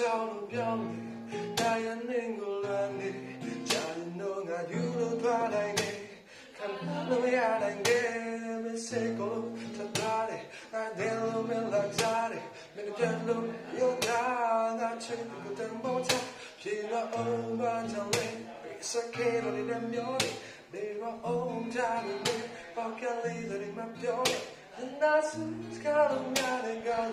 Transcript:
လို့ပြောင်းနေဒါရနေကိုလွမ်းနေကြာရင်တော့ငါယူလို့သွားနိုင်တယ်ခံလို့ရနိုင်တယ်မစကိုထထားတယ်ငါတယ်လို့မလာစားတယ်မင်းကြလို့ရောငါချစ်ကိုတန်ဖို့ချပြေတော့အောင်ပါကြောင့်လေစကေလို့လည်းမျိုးနေတော့အောင်ကြတယ်ပေါက်ကလေးတွေမပြောနဲ့နာစကားလို့များတဲ့ကောင်